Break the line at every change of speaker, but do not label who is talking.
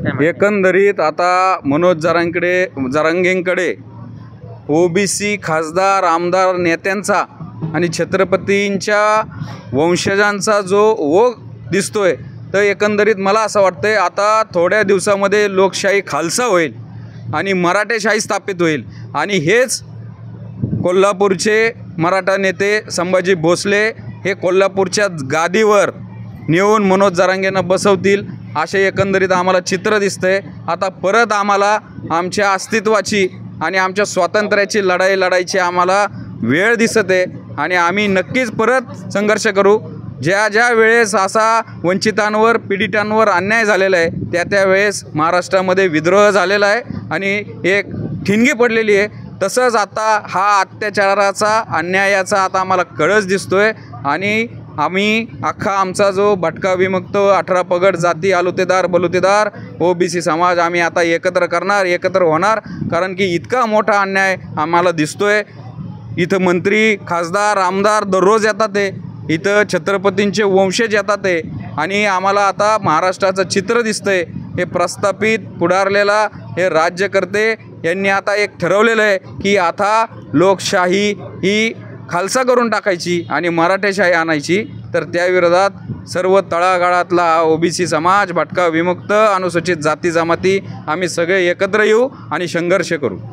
एकंदरीत आता मनोज जरांगेंकडे ओबीसी खासदार आमदार नेत्यांचा आणि छत्रपतींच्या वंशजांचा जो ओघ दिसतोय, तर एकंदरीत मला असं वाटतंय आता थोड्या दिवसामध्ये लोकशाही खालसा होईल आणि मराठेशाही स्थापित होईल। आणि हेच कोल्हापूरचे मराठा नेते संभाजी भोसले हे कोल्हापूरच्या गादीवर नेऊन मनोज जरांगेंना बसवतील असे एकंदरीत आम्हाला चित्र दिसतंय। आता परत आम्हाला आमच्या अस्तित्वाची आणि आमच्या स्वातंत्र्याची लढाई लढायची आम्हाला वेळ दिसत आहे आणि आम्ही नक्कीच परत संघर्ष करू। ज्या वेळेस असा वंचितांवर पीडितांवर अन्याय झालेला आहे त्या वेळेस महाराष्ट्रामध्ये विद्रोह झालेला आहे आणि एक ठिणगी पडलेली आहे। तसंच आता हा अत्याचाराचा अन्यायाचा आता आम्हाला कळस दिसतोय आणि आम्ही अख्खा आमचा जो भटका विमुक्त 18 पगड जाती आलुतेदार बलुतेदार ओबीसी समाज आम्ही आता एकत्र होणार, कारण की इतका मोठा अन्याय आम्हाला दिसतोय। इथं मंत्री खासदार आमदार दररोज येतात आहे, इथं छत्रपतींचे वंशज येतात आहे आणि आम्हाला आता महाराष्ट्राचं चित्र दिसतंय। हे प्रस्थापित पुढारलेला हे राज्यकर्ते यांनी आता एक ठरवलेलं आहे की आता लोकशाही ही खालसा करून टाकायची आणि मराठेशाही आणायची। तर त्या विरोधात सर्व तळागाळातला ओबीसी समाज, भटका विमुक्त, अनुसूचित जाती जमाती आम्ही सगळे एकत्र येऊ आणि संघर्ष करू।